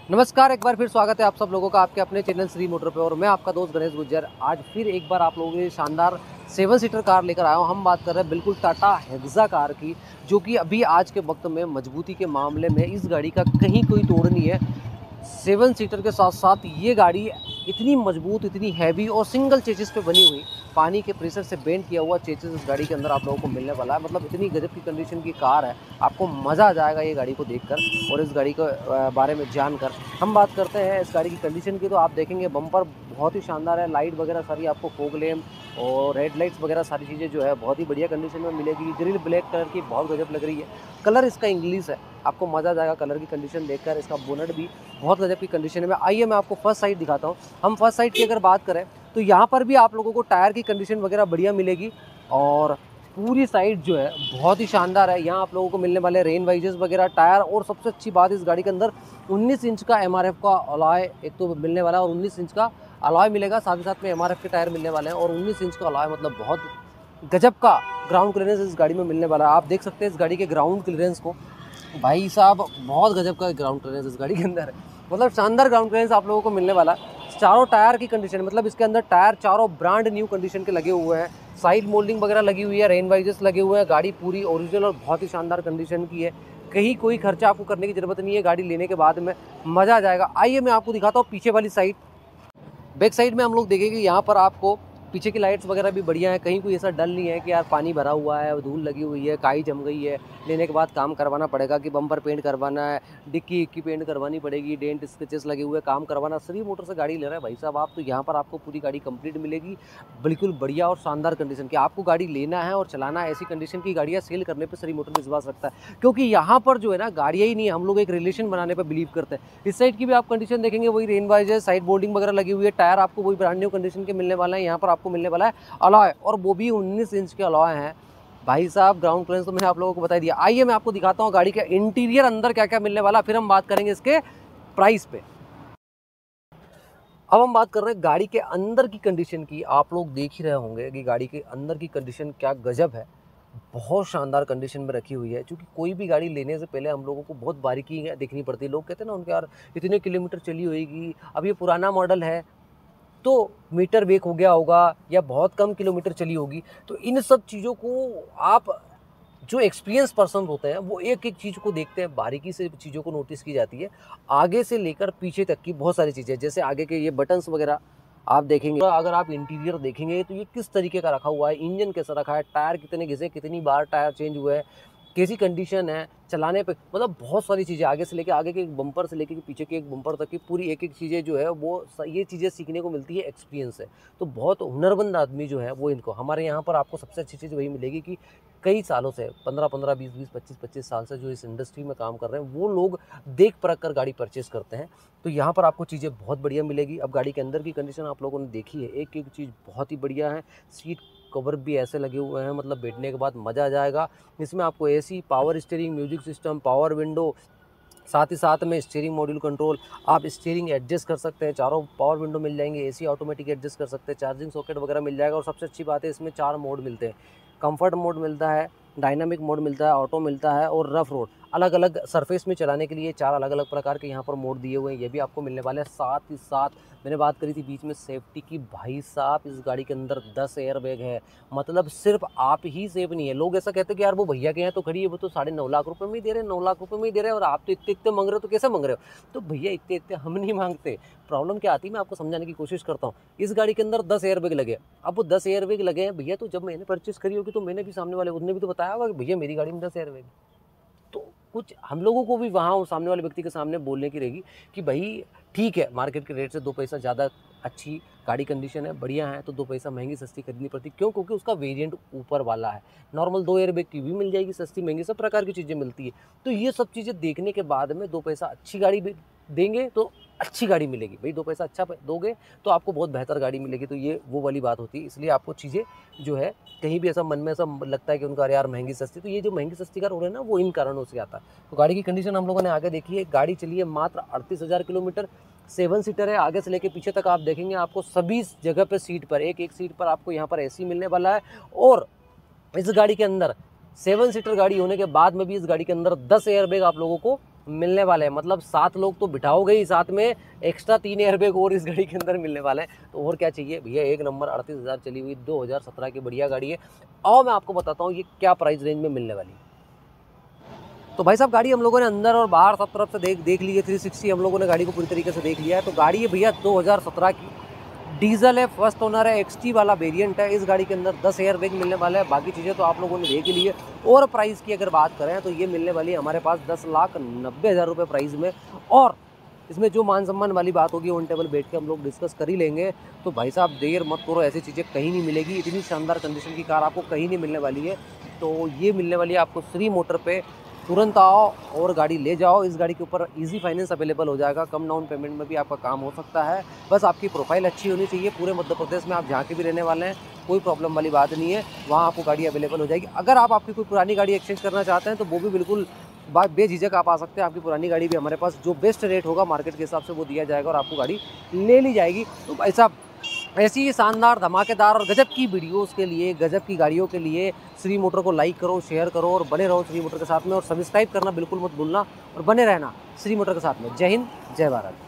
नमस्कार, एक बार फिर स्वागत है आप सब लोगों का आपके अपने चैनल श्री मोटर पे। और मैं आपका दोस्त गणेश गुज्जर आज फिर एक बार आप लोगों के लिए शानदार 7 सीटर कार लेकर आया हूँ। हम बात कर रहे हैं बिल्कुल टाटा हेक्सा कार की, जो कि अभी आज के वक्त में मजबूती के मामले में इस गाड़ी का कहीं कोई तोड़ नहीं है। 7 सीटर के साथ साथ ये गाड़ी इतनी मजबूत, इतनी हैवी और सिंगल चेसिस पे बनी हुई, पानी के प्रेशर से बेंड किया हुआ चेसिस इस गाड़ी के अंदर आप लोगों को मिलने वाला है। मतलब इतनी गजब की कंडीशन की कार है, आपको मज़ा आ जाएगा ये गाड़ी को देखकर और इस गाड़ी के बारे में जानकर। हम बात करते हैं इस गाड़ी की कंडीशन की, तो आप देखेंगे बम्पर बहुत ही शानदार है, लाइट वगैरह सारी आपको फॉग लैंप और हेडलाइट्स वगैरह सारी चीज़ें जो है बहुत ही बढ़िया कंडीशन में मिलेगी। ग्रिल ब्लैक कलर की बहुत गजब लग रही है, कलर इसका इंग्लिश है, आपको मज़ा आ जाएगा कलर की कंडीशन देखकर। इसका बोनट भी बहुत गजब की कंडीशन में। आइए मैं आपको फर्स्ट साइड दिखाता हूँ। हम फर्स्ट साइड की अगर बात करें तो यहाँ पर भी आप लोगों को टायर की कंडीशन वगैरह बढ़िया मिलेगी और पूरी साइड जो है बहुत ही शानदार है। यहाँ आप लोगों को मिलने वाले रेन वाइजर्स वगैरह टायर, और सबसे अच्छी बात इस गाड़ी के अंदर 19 इंच का एमआरएफ का अलॉय एक तो मिलने वाला है और 19 इंच का अलॉय मिलेगा, साथ ही साथ में एमआरएफ के टायर मिलने वाले हैं। और 19 इंच का अलॉय मतलब बहुत गजब का ग्राउंड क्लियरेंस इस गाड़ी में मिलने वाला है। आप देख सकते हैं इस गाड़ी के ग्राउंड क्लियरेंस को, भाई साहब बहुत गजब का ग्राउंड क्लियरेंस इस गाड़ी के अंदर है। मतलब शानदार ग्राउंड क्लियरेंस आप लोगों को मिलने वाला है। चारों टायर की कंडीशन, मतलब इसके अंदर टायर चारों ब्रांड न्यू कंडीशन के लगे हुए हैं, साइड मोल्डिंग वगैरह लगी हुई है, रेन वाइजर्स लगे हुए हैं। गाड़ी पूरी ओरिजिनल और बहुत ही शानदार कंडीशन की है, कहीं कोई खर्चा आपको करने की ज़रूरत नहीं है। गाड़ी लेने के बाद में मज़ा आ जाएगा। आइए मैं आपको दिखाता हूँ पीछे वाली साइड। बैक साइड में हम लोग देखेंगे यहाँ पर आपको पीछे की लाइट्स वगैरह भी बढ़िया है, कहीं कोई ऐसा डल नहीं है कि यार पानी भरा हुआ है, धूल लगी हुई है, काई जम गई है, लेने के बाद काम करवाना पड़ेगा कि बम्पर पेंट करवाना है, डिक्की इक्की पेंट करवानी पड़ेगी, डेंट स्केचेस लगे हुए काम करवाना। श्री मोटर से गाड़ी ले रहे हैं भाई साहब आप, तो यहाँ पर आपको पूरी गाड़ी कंप्लीट मिलेगी, बिल्कुल बढ़िया और शानदार कंडीशन की। आपको गाड़ी लेना है और चलाना है, ऐसी कंडीशन की गाड़ियाँ सेल करने पर श्री मोटर विश्वास रखता है, क्योंकि यहाँ पर जो है ना गाड़ियाँ ही नहीं है, हम लोग एक रिलेशन बनाने पर बिलीव करते हैं। इस साइड की भी आप कंडीशन देखेंगे, वही रेन वाइजर, साइड बोर्डिंग वगैरह लगी हुई है, टायर आपको वही ब्रांड न्यू कंडीशन के मिलने वाला है। यहाँ पर आपको मिलने वाला है अलॉय, और वो भी 19 इंच के अलॉय हैं भाई साहब। ग्राउंड क्लियरेंस तो मैंने आप लोगों को बता दिया। आइए मैं आपको दिखाता हूँ गाड़ी के इंटीरियर अंदर क्या क्या मिलने वाला, फिर हम बात करेंगे इसके प्राइस पे। अब हम बात कर रहे हैं गाड़ी के अंदर की कंडीशन की। आप लोग देख ही रहे होंगे कि गाड़ी के अंदर की कंडीशन क्या गजब है, बहुत शानदार कंडीशन में रखी हुई है। क्योंकि कोई भी गाड़ी लेने से पहले हम लोगों को बहुत बारीकी देखनी पड़ती है। लोग कहते हैं ना उनके यार इतने किलोमीटर चली होगी, अब ये पुराना मॉडल है तो मीटर वेक हो गया होगा या बहुत कम किलोमीटर चली होगी, तो इन सब चीज़ों को आप जो एक्सपीरियंस पर्सन होते हैं वो एक एक चीज़ को देखते हैं, बारीकी से चीज़ों को नोटिस की जाती है, आगे से लेकर पीछे तक की बहुत सारी चीज़ें। जैसे आगे के ये बटन्स वगैरह आप देखेंगे, अगर आप इंटीरियर देखेंगे तो ये किस तरीके का रखा हुआ है, इंजन कैसा रखा है, टायर कितने घिसे, कितनी बार टायर चेंज हुए हैं, कैसी कंडीशन है चलाने पे, मतलब बहुत सारी चीज़ें आगे से लेके आगे के एक बम्पर से लेके पीछे के एक बम्पर तक की पूरी एक एक चीज़ें जो है वो ये चीज़ें सीखने को मिलती है एक्सपीरियंस से। तो बहुत हुनरमंद आदमी जो है वो इनको, हमारे यहाँ पर आपको सबसे अच्छी चीज़ वही मिलेगी कि कई सालों से 15-15, 20-20, 25-25 साल से जो इस इंडस्ट्री में काम कर रहे हैं वो लोग देख परख कर गाड़ी परचेस करते हैं। तो यहाँ पर आपको चीज़ें बहुत बढ़िया मिलेगी। अब गाड़ी के अंदर की कंडीशन आप लोगों ने देखी है, एक एक चीज़ बहुत ही बढ़िया है। सीट कवर भी ऐसे लगे हुए हैं, मतलब बैठने के बाद मज़ा आ जाएगा। इसमें आपको AC, power steering, music system, power window, साथ ही साथ में स्टीयरिंग मॉड्यूल कंट्रोल, आप स्टीयरिंग एडजस्ट कर सकते हैं, चारों पावर विंडो मिल जाएंगे, एसी ऑटोमेटिक एडजस्ट कर सकते हैं, चार्जिंग सॉकेट वगैरह मिल जाएगा। और सबसे अच्छी बात है इसमें 4 मोड मिलते हैं, कंफर्ट मोड मिलता है, डायनामिक मोड मिलता है, ऑटो मिलता है और रफ रोड। अलग अलग सरफेस में चलाने के लिए 4 अलग अलग प्रकार के यहाँ पर मोड दिए हुए हैं, ये भी आपको मिलने वाले हैं। साथ ही साथ मैंने बात करी थी बीच में सेफ्टी की, भाई साहब इस गाड़ी के अंदर 10 एयर बैग है, मतलब सिर्फ आप ही सेफ नहीं है। लोग ऐसा कहते हैं कि यार वो भैया के हैं तो खड़ी है, वो तो 9.5 लाख रुपए में ही दे रहे हैं, 9 लाख रुपए में ही दे रहे हैं, और आप तो इतने इतने मांग रहे हो, तो कैसे मांग रहे हो? तो भैया इतने इतने हम नहीं मांगते। प्रॉब्लम क्या आती है मैं आपको समझाने की कोशिश करता हूँ। इस गाड़ी के अंदर 10 एयर बैग लगे। अब वो 10 एयर बैग लगे हैं भैया, तो जब मैंने परचेस करी होगी तो मैंने भी सामने वाले उन्होंने भी तो बताया होगा कि भैया मेरी गाड़ी में 10 एयर बैग। तो कुछ हम लोगों को भी वहाँ सामने वाले व्यक्ति के सामने बोलने की रहेगी कि भाई ठीक है, मार्केट के रेट से 2 पैसा ज़्यादा अच्छी गाड़ी कंडीशन है, बढ़िया है, तो 2 पैसा महंगी सस्ती खरीदनी पड़ती। क्यों? क्योंकि उसका वेरिएंट ऊपर वाला है। नॉर्मल 2 एयर बैग की भी मिल जाएगी, सस्ती महंगी सब प्रकार की चीज़ें मिलती है। तो ये सब चीज़ें देखने के बाद में 2 पैसा अच्छी गाड़ी देंगे तो अच्छी गाड़ी मिलेगी। भाई 2 पैसा अच्छा दोगे तो आपको बहुत बेहतर गाड़ी मिलेगी। तो ये वो वाली बात होती है। इसलिए आपको चीज़ें जो है कहीं भी ऐसा मन में ऐसा लगता है कि उनका यार महंगी सस्ती, तो ये जो महंगी सस्ती कार हो रहे हैं ना वो इन कारणों से आता है। तो गाड़ी की कंडीशन हम लोगों ने आगे देखी है। गाड़ी चली है मात्र 38,000 किलोमीटर, 7 सीटर है, आगे से लेके पीछे तक आप देखेंगे आपको सभी जगह पे सीट पर एक एक सीट पर आपको यहाँ पर एसी मिलने वाला है। और इस गाड़ी के अंदर 7 सीटर गाड़ी होने के बाद में भी इस गाड़ी के अंदर 10 एयर बैग आप लोगों को मिलने वाले हैं। मतलब 7 लोग तो बिठाओगे ही, साथ में एक्स्ट्रा 3 एयरबैग और इस गाड़ी के अंदर मिलने वाले हैं। तो और क्या चाहिए भैया, एक नंबर 38,000 चली हुई 2017 की बढ़िया गाड़ी है। और मैं आपको बताता हूँ ये क्या प्राइस रेंज में मिलने वाली है। तो भाई साहब गाड़ी हम लोगों ने अंदर और बाहर सब तरफ से देख ली है, 360 हम लोगों ने गाड़ी को पूरी तरीके से देख लिया है। तो गाड़ी है भैया 2017 की, डीजल है, फर्स्ट ओनर है, एक्सटी वाला वेरिएंट है। इस गाड़ी के अंदर 10 एयर बैग मिलने वाला है। बाकी चीज़ें तो आप लोगों ने देख ली है। और प्राइस की अगर बात करें तो ये मिलने वाली है हमारे पास 10,90,000 रुपये प्राइस में। और इसमें जो मान सम्मान वाली बात होगी ऑन टेबल बैठ के हम लोग डिस्कस कर ही लेंगे। तो भाई साहब देर मत करो, ऐसी चीज़ें कहीं नहीं मिलेगी। इतनी शानदार कंडीशन की कार आपको कहीं नहीं मिलने वाली है। तो ये मिलने वाली है आपको श्री मोटर पे। तुरंत आओ और गाड़ी ले जाओ। इस गाड़ी के ऊपर इजी फाइनेंस अवेलेबल हो जाएगा, कम डाउन पेमेंट में भी आपका काम हो सकता है। बस आपकी प्रोफाइल अच्छी होनी चाहिए। पूरे मध्य प्रदेश में आप जहाँ के भी रहने वाले हैं, कोई प्रॉब्लम वाली बात नहीं है, वहाँ आपको गाड़ी अवेलेबल हो जाएगी। अगर आप आपकी कोई पुरानी गाड़ी एक्सचेंज करना चाहते हैं तो वो भी बिल्कुल बेझिझक आप आ सकते हैं। आपकी पुरानी गाड़ी भी हमारे पास जो बेस्ट रेट होगा मार्केट के हिसाब से वो दिया जाएगा और आपको गाड़ी ले ली जाएगी। तो भाई साहब ऐसी ही शानदार, धमाकेदार और गजब की वीडियोस के लिए, गजब की गाड़ियों के लिए श्री मोटर को लाइक करो, शेयर करो और बने रहो श्री मोटर के साथ में। और सब्सक्राइब करना बिल्कुल मत भूलना और बने रहना श्री मोटर के साथ में। जय हिंद, जय भारत।